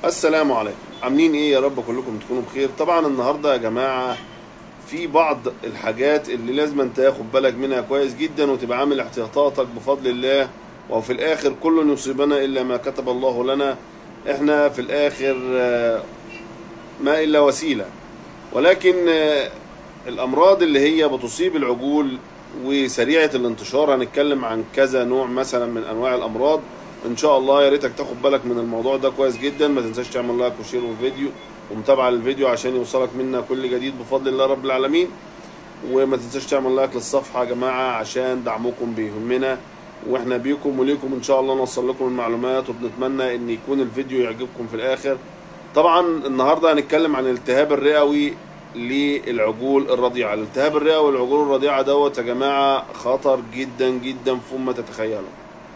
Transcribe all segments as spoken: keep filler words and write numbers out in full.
السلام عليكم. عاملين ايه؟ يا رب كلكم تكونوا بخير. طبعا النهارده يا جماعه في بعض الحاجات اللي لازم تاخد بالك منها كويس جدا وتبقى عامل احتياطاتك بفضل الله، وفي الاخر كل يصيبنا الا ما كتب الله لنا. احنا في الاخر ما الا وسيله، ولكن الامراض اللي هي بتصيب العجول وسريعه الانتشار هنتكلم عن كذا نوع مثلا من انواع الامراض ان شاء الله. يا ريتك تاخد بالك من الموضوع ده كويس جدا. ما تنساش تعمل لايك وشير والفيديو ومتابعه للفيديو عشان يوصلك منا كل جديد بفضل الله رب العالمين. وما تنساش تعمل لايك للصفحه يا جماعه عشان دعمكم بيهمنا، واحنا بيكم وليكم ان شاء الله نوصل لكم المعلومات، وبنتمنى ان يكون الفيديو يعجبكم في الاخر. طبعا النهارده هنتكلم عن الالتهاب الرئوي للعجول الرضيعه. الالتهاب الرئوي للعجول الرضيعه دوت يا جماعه خطر جدا جدا فوق ما تتخيلوا،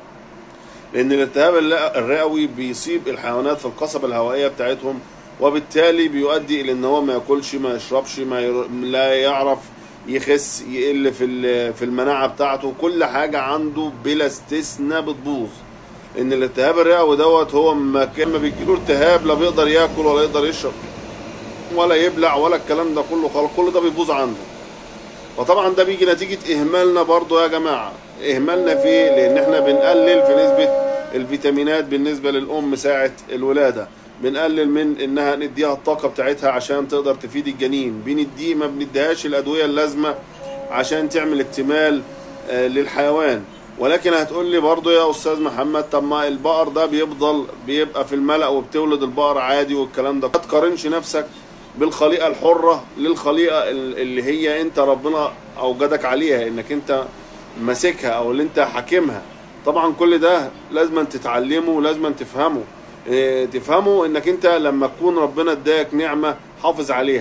لأن الالتهاب الرئوي بيصيب الحيوانات في القصبة الهوائية بتاعتهم، وبالتالي بيؤدي إلى إن هو ما ياكلش، ما يشربش، ما ير... لا يعرف يخس، يقل في في المناعة بتاعته، كل حاجة عنده بلا استثناء بتبوظ. إن الالتهاب الرئوي دوت هو ما كان ما بيجيله التهاب لا بيقدر ياكل ولا يقدر يشرب ولا يبلع ولا الكلام ده كله خالص، كل ده بيبوظ عنده. فطبعا ده بيجي نتيجة إهمالنا برضو يا جماعة. إهمالنا فيه لأن إحنا بنقلل في نسبة الفيتامينات بالنسبة للأم ساعة الولادة، بنقلل من إنها نديها الطاقة بتاعتها عشان تقدر تفيد الجنين، بندي ما بنديهاش الأدوية اللازمة عشان تعمل اكتمال للحيوان. ولكن هتقول لي برضو يا أستاذ محمد، طب ما البقر ده بيفضل بيبقى في الملأ وبتولد البقر عادي والكلام ده، ما تقارنش نفسك بالخليقة الحرة للخليقة اللي هي انت ربنا اوجدك عليها، انك انت ماسكها او اللي انت حاكمها. طبعا كل ده لازم تتعلمه ولازم تفهمه. اه تفهمه انك انت لما تكون ربنا اداك نعمة حافظ عليها،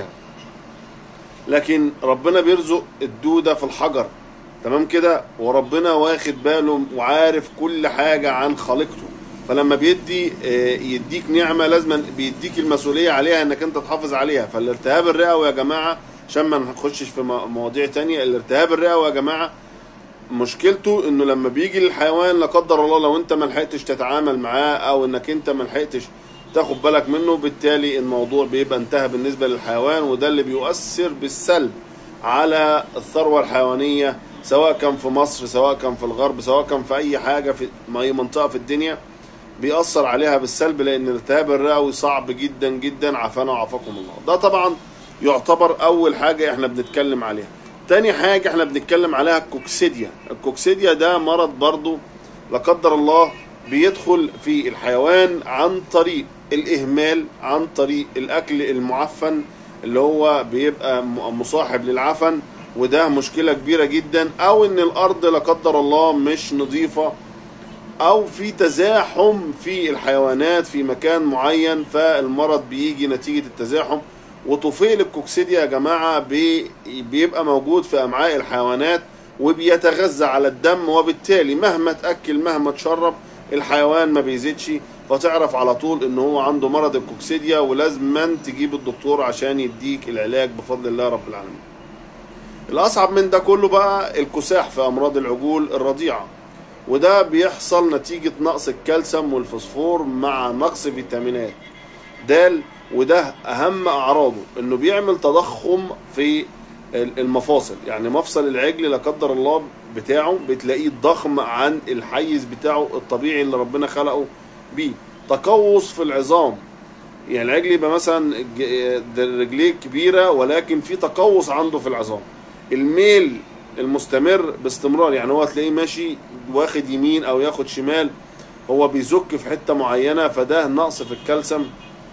لكن ربنا بيرزق الدودة في الحجر، تمام كده، وربنا واخد باله وعارف كل حاجة عن خليقته، فلما بيدي يديك نعمة لازم بيديك المسؤولية عليها انك انت تحافظ عليها. فالالتهاب الرئوي يا جماعة عشان ما نخشش في مواضيع تانية، الالتهاب الرئوي يا جماعة مشكلته انه لما بيجي للحيوان لا قدر الله لو انت ما لحقتش تتعامل معاه او انك انت ما لحقتش تاخد بالك منه، بالتالي الموضوع بيبقى انتهى بالنسبة للحيوان، وده اللي بيؤثر بالسلب على الثروة الحيوانية سواء كان في مصر سواء كان في الغرب سواء كان في اي حاجة في اي منطقة في الدنيا بيأثر عليها بالسلب، لأن الالتهاب الرئوي صعب جدا جدا عافانا وعافاكم الله. ده طبعا يعتبر أول حاجة احنا بنتكلم عليها. تاني حاجة احنا بنتكلم عليها الكوكسيديا. الكوكسيديا ده مرض برضو لا قدر الله بيدخل في الحيوان عن طريق الإهمال، عن طريق الأكل المعفن اللي هو بيبقى مصاحب للعفن، وده مشكلة كبيرة جدا، أو إن الأرض لا قدر الله مش نظيفة، او في تزاحم في الحيوانات في مكان معين، فالمرض بيجي نتيجة التزاحم. وطفيل الكوكسيديا يا جماعة بي بيبقى موجود في امعاء الحيوانات وبيتغذى على الدم، وبالتالي مهما تأكل مهما تشرب الحيوان ما بيزيدش، فتعرف على طول ان هو عنده مرض الكوكسيديا، ولازم تجيب الدكتور عشان يديك العلاج بفضل الله رب العالمين. الاصعب من ده كله بقى الكساح في امراض العجول الرضيعة، وده بيحصل نتيجة نقص الكالسيوم والفوسفور مع نقص فيتامينات د، وده أهم أعراضه إنه بيعمل تضخم في المفاصل. يعني مفصل العجل لا قدر الله بتاعه بتلاقيه ضخم عن الحيز بتاعه الطبيعي اللي ربنا خلقه بيه. تقوس في العظام، يعني العجل يبقى مثلا رجليه كبيرة ولكن في تقوس عنده في العظام. الميل المستمر باستمرار، يعني هو تلاقيه ماشي واخد يمين او ياخد شمال، هو بيزك في حتة معينة، فده نقص في الكالسيوم.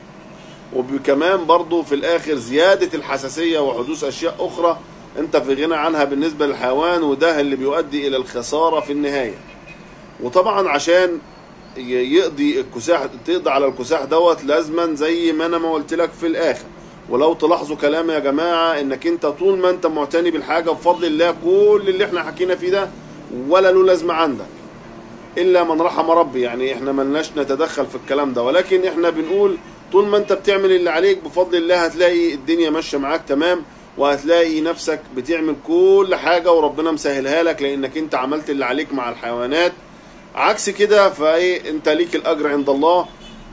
وكمان برضو في الاخر زيادة الحساسية وحدوث اشياء اخرى انت في غنى عنها بالنسبة للحيوان، وده اللي بيؤدي الى الخسارة في النهاية. وطبعا عشان يقضي الكساح تقضي على الكساح دوت لازما زي ما انا ما قلت لك في الاخر. ولو تلاحظوا كلامي يا جماعة انك انت طول ما انت معتني بالحاجة بفضل الله كل اللي احنا حكينا فيه ده ولا له لازمة عندك الا من رحم ربي. يعني احنا ملناش نتدخل في الكلام ده، ولكن احنا بنقول طول ما انت بتعمل اللي عليك بفضل الله هتلاقي الدنيا ماشية معاك تمام، وهتلاقي نفسك بتعمل كل حاجة وربنا مسهلها لك لانك انت عملت اللي عليك مع الحيوانات. عكس كده فايه انت ليك الاجر عند الله.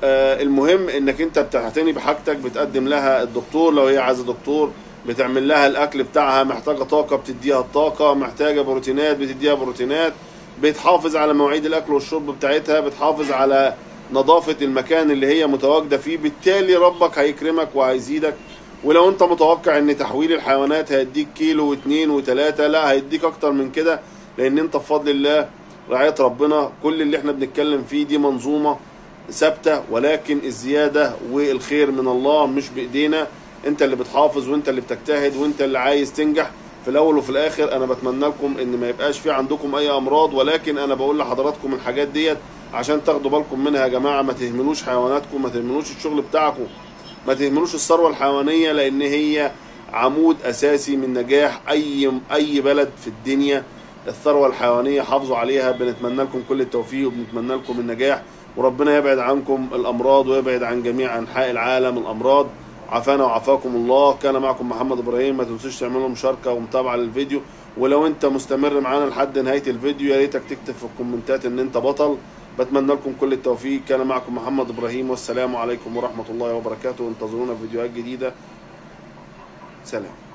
آه المهم انك انت بتعتني بحاجتك، بتقدم لها الدكتور لو هي عايزه دكتور، بتعمل لها الاكل بتاعها، محتاجه طاقه بتديها الطاقه، محتاجه بروتينات بتديها بروتينات، بتحافظ على مواعيد الاكل والشرب بتاعتها، بتحافظ على نظافه المكان اللي هي متواجده فيه. بالتالي ربك هيكرمك وهيزيدك. ولو انت متوقع ان تحويل الحيوانات هيديك كيلو واثنين وثلاثه، لا هيديك اكتر من كده، لان انت بفضل الله رعايه ربنا كل اللي احنا بنتكلم فيه دي منظومه ثابته، ولكن الزياده والخير من الله مش بايدينا. انت اللي بتحافظ وانت اللي بتجتهد وانت اللي عايز تنجح. في الاول وفي الاخر انا بتمنى لكم ان ما يبقاش في عندكم اي امراض، ولكن انا بقول لحضراتكم الحاجات ديت عشان تاخدوا بالكم منها يا جماعه. ما تهملوش حيواناتكم، ما تهملوش الشغل بتاعكم، ما تهملوش الثروه الحيوانيه، لان هي عمود اساسي من نجاح اي اي بلد في الدنيا. الثروه الحيوانيه حافظوا عليها. بنتمنى لكم كل التوفيق وبنتمنى لكم النجاح، وربنا يبعد عنكم الامراض ويبعد عن جميع انحاء العالم الامراض. عافانا وعافاكم الله. كان معكم محمد ابراهيم. ما تنسوش تعملوا مشاركه ومتابعه للفيديو، ولو انت مستمر معانا لحد نهايه الفيديو يا ريتك تكتب في الكومنتات ان انت بطل. بتمنى لكم كل التوفيق. كان معكم محمد ابراهيم، والسلام عليكم ورحمه الله وبركاته. انتظرونا في فيديوهات جديده. سلام.